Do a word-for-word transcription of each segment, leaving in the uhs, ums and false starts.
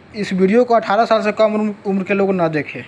इस वीडियो को अठारह साल से कम उम्र के लोग न देखें।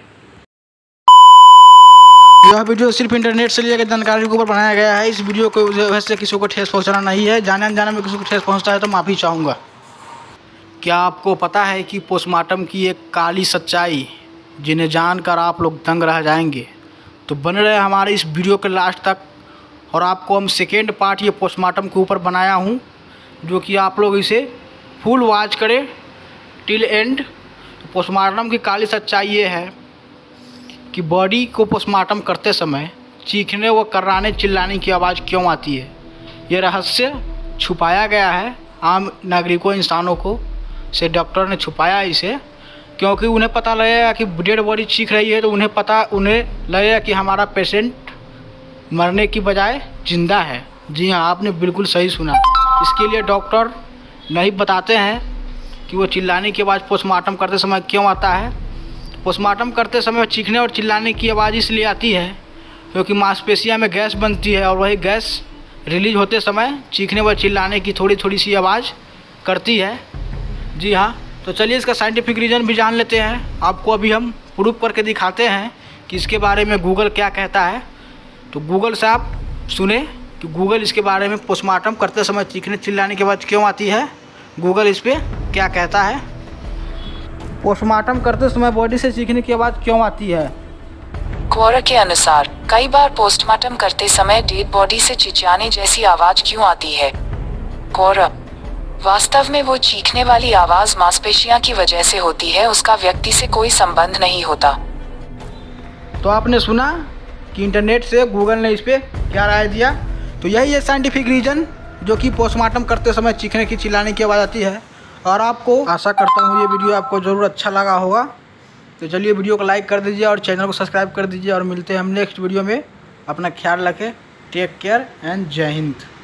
यह वीडियो सिर्फ इंटरनेट से लिया गया जानकारी के ऊपर बनाया गया है। इस वीडियो को वैसे किसी को ठेस पहुंचाना नहीं है। जाने अनजाने में किसी को ठेस पहुंचता है तो माफ़ी चाहूँगा। क्या आपको पता है कि पोस्टमार्टम की एक काली सच्चाई जिन्हें जानकर आप लोग दंग रह जाएंगे? तो बने रहे हमारे इस वीडियो के लास्ट तक। और आपको हम सेकेंड पार्ट ये पोस्टमार्टम के ऊपर बनाया हूँ, जो कि आप लोग इसे फुल वॉच करें टिल एंड। पोस्टमार्टम की काली सच्चाई ये है कि बॉडी को पोस्टमार्टम करते समय चीखने व कर्राने चिल्लाने की आवाज़ क्यों आती है। ये रहस्य छुपाया गया है आम नागरिकों इंसानों को से। डॉक्टर ने छुपाया इसे क्योंकि उन्हें पता लगेगा कि डेड बॉडी चीख रही है तो उन्हें पता उन्हें लगेगा कि हमारा पेशेंट मरने की बजाय जिंदा है। जी हाँ, आपने बिल्कुल सही सुना। इसके लिए डॉक्टर नहीं बताते हैं कि वो चिल्लाने की आवाज़ पोस्टमार्टम करते समय क्यों आता है। पोस्टमार्टम करते समय चीखने और चिल्लाने की आवाज़ इसलिए आती है क्योंकि मांसपेशियों में गैस बनती है और वही गैस रिलीज होते समय चीखने व चिल्लाने की थोड़ी थोड़ी सी आवाज़ करती है। जी हाँ, तो चलिए इसका साइंटिफिक रीज़न भी जान लेते हैं। आपको अभी हम प्रूफ करके दिखाते हैं कि इसके बारे में गूगल क्या कहता है। तो गूगल से आप सुने कि गूगल इसके बारे में पोस्टमार्टम करते समय चीखने चिल्लाने की आवाज़ क्यों आती है, गूगल इस पर क्या कहता है। पोस्टमार्टम करते समय बॉडी से चीखने की आवाज़ क्यों आती है? क्वोरा के अनुसार कई बार पोस्टमार्टम करते समय डेड बॉडी से चिचियाने जैसी आवाज़ क्यों आती है? क्वोरा वास्तव में वो चीखने वाली आवाज़ मांसपेशियां की वजह से होती है, उसका व्यक्ति से कोई संबंध नहीं होता। तो आपने सुना कि इंटरनेट से गूगल ने इस पर क्या राय दिया। तो यही है साइंटिफिक रीज़न जो कि पोस्टमार्टम करते समय चीखने की चिल्लाने की आवाज़ आती है। और आपको आशा करता हूँ ये वीडियो आपको ज़रूर अच्छा लगा होगा। तो चलिए वीडियो को लाइक कर दीजिए और चैनल को सब्सक्राइब कर दीजिए और मिलते हैं हम नेक्स्ट वीडियो में। अपना ख्याल रखें। टेक केयर एंड जय हिंद।